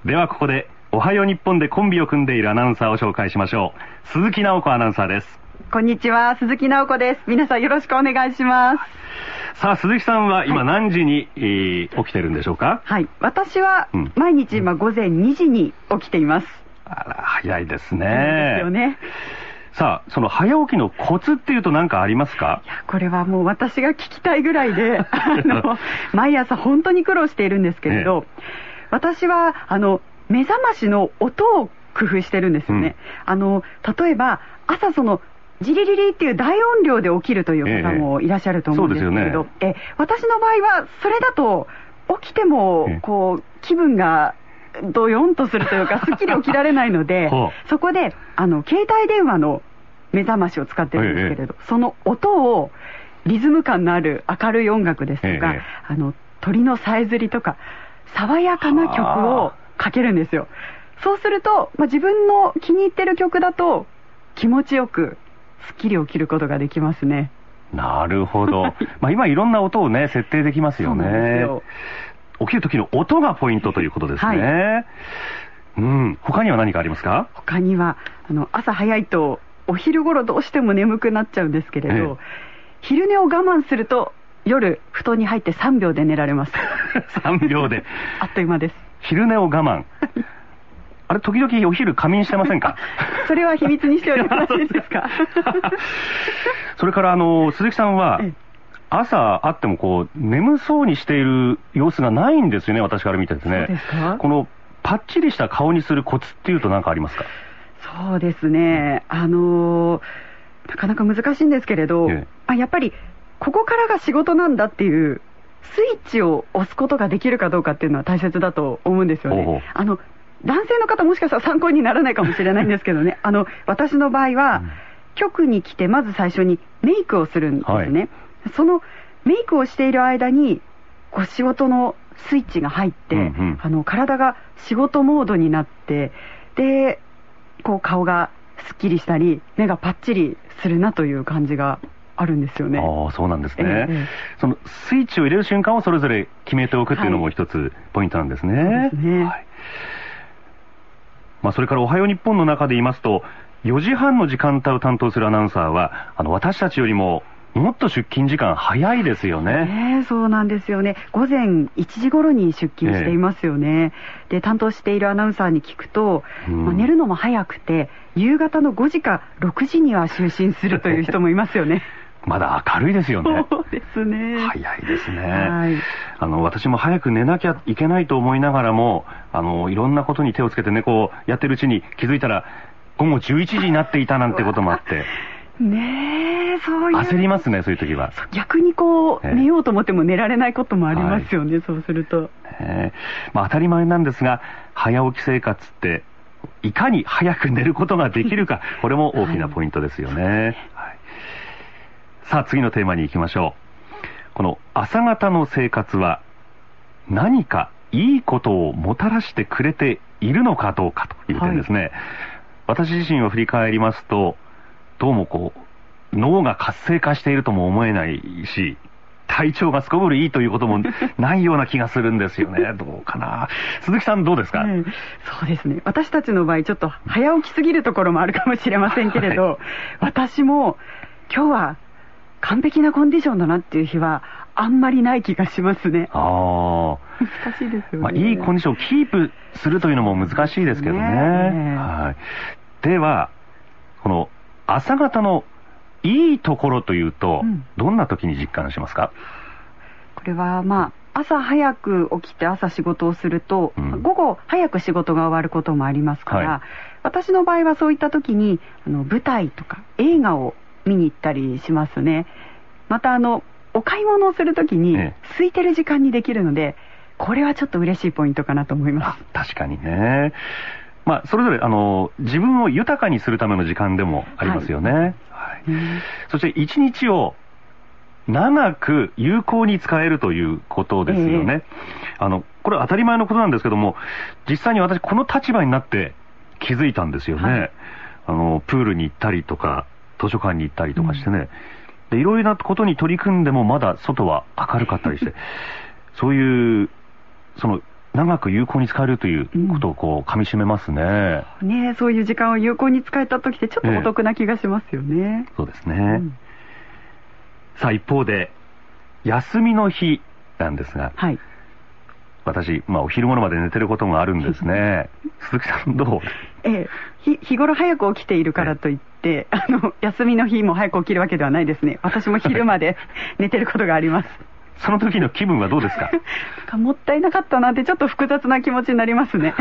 ではここでおはよう日本でコンビを組んでいるアナウンサーを紹介しましょう。鈴木直子アナウンサーです。 こんにちは、鈴木直子です。皆さんよろしくお願いします。 さあ、鈴木さんは今何時に、起きてるんでしょうか？ はい、私は毎日午前2時に起きています。 あら、早いですね。 ですよね。 さあ、その早起きのコツっていうと何かありますか？ いや、これはもう私が聞きたいぐらいで毎朝本当に苦労しているんですけれど、私は目覚ましの音を工夫してるんですよね。例えば朝ジリリリっていう大音量で起きるという方もいらっしゃると思うんですけれど、私の場合はそれだと起きてもこう気分がドヨンとするというかすっきり起きられないのでそこで携帯電話の目覚ましを使ってるんですけれど、その音をリズム感のある明るい音楽ですとか、鳥のさえずりとか爽やかな曲をかけるんですよ。そうすると、自分の気に入ってる曲だと気持ちよくすっきり起きることができますね。 なるほど。今いろんな音をね設定できますよね。そうなんですよ。起きる時の音がポイントということですね。他には何かありますか？ 他には朝早いとお昼頃どうしても眠くなっちゃうんですけれど、昼寝を我慢すると夜布団に入って3秒で寝られます。 3秒であっという間です。 昼寝を我慢あれ、時々お昼仮眠してませんか？ それは秘密にしておいてもらっていいですか？ それから鈴木さんは朝会っても眠そうにしている様子がないんですよね、私から見てですね。 そうですか？ このパッチリした顔にするコツっていうと何かありますか？ そうですね、なかなか難しいんですけれど、やっぱりここからが仕事なんだっていうスイッチを押すことができるかどうかっていうのは大切だと思うんですよね。男性の方もしかしたら参考にならないかもしれないんですけどね、私の場合は、局に来てまず最初にメイクをするんですね。そのメイクをしている間に仕事のスイッチが入って、体が仕事モードになって、で顔がすっきりしたり目がパッチリするなという感じがあるんですよね。 そうなんですね。そのスイッチを入れる瞬間をそれぞれ決めておくっていうのも一つポイントなんですね。 そうですね。 それからおはよう日本の中で言いますと4時半の時間帯を担当するアナウンサーは私たちよりももっと出勤時間早いですよね。 そうなんですよね。午前1時頃に出勤していますよね。で、担当しているアナウンサーに聞くと、寝るのも早くて夕方の5時か6時には就寝するという人もいますよね。 まだ明るいですよね。 そうですね。 早いですね。私も早く寝なきゃいけないと思いながらもいろんなことに手をつけてねやってるうちに気づいたら午後11時になっていたなんてこともあってそういう焦りますね、そういう時は。 逆に寝ようと思っても寝られないこともありますよね、そうすると。 当たり前なんですが早起き生活っていかに早く寝ることができるかこれも大きなポイントですよね。さあ次のテーマに行きましょう。この朝方の生活は何かいいことをもたらしてくれているのかどうかという点ですね。私自身を振り返りますとどうも脳が活性化しているとも思えないし体調がすこぶるいいということもないような気がするんですよね。どうかな。鈴木さんどうですか？ そうですね、私たちの場合ちょっと早起きすぎるところもあるかもしれませんけれど、私も今日は完璧なコンディションだなっていう日はあんまりない気がしますね。難しいですよね。 いいコンディションをキープするというのも難しいですけどね。ではこの朝方のいいところというと、どんな時に実感しますか？ これは朝早く起きて朝仕事をすると、午後早く仕事が終わることもありますから、私の場合はそういった時に舞台とか映画を見に行ったりしますね。またお買い物をする時に空いてる時間にできるので、これはちょっと嬉しいポイントかなと思います。 確かにね。それぞれ自分を豊かにするための時間でもありますよね。そして一日を長く有効に使えるということですよね。これは当たり前のことなんですけども、実際に私この立場になって気づいたんですよね。プールに行ったりとか図書館に行ったりとかしてね、でいろいろなことに取り組んでもまだ外は明るかったりしてそういう長く有効に使えるということをこう噛み締めますね。 ね、そういう時間を有効に使えた時ってちょっとお得な気がしますよね。 そうですね。さあ一方で休みの日なんですが、 はい、 私、お昼頃まで寝てることもあるんですね。鈴木さんどう？ 日頃早く起きているからといって、休みの日も早く起きるわけではないですね。私も昼まで寝てることがあります。 その時の気分はどうですか？ なんかもったいなかったなってちょっと複雑な気持ちになりますね。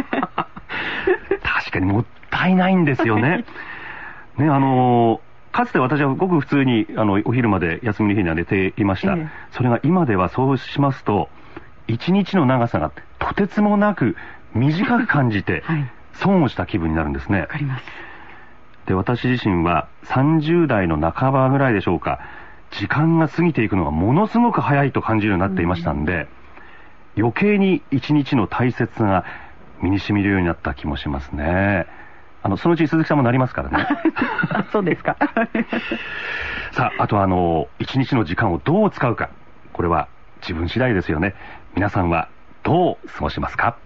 確かにもったいないんですよね。ね、かつて私はごく普通にお昼まで休みの日には寝ていました。それが今ではそうしますと一日の長さがとてつもなく短く感じて、損をした気分になるんですね。 わかります。 で、私自身は30代の半ばぐらいでしょうか、時間が過ぎていくのがものすごく早いと感じるようになっていましたんで、余計に一日の大切さが身に染みるようになった気もしますね。そのうち鈴木さんもなりますからね。 そうですか。 さあ、あと一日の時間をどう使うか、これは自分次第ですよね。皆さんはどう過ごしますか？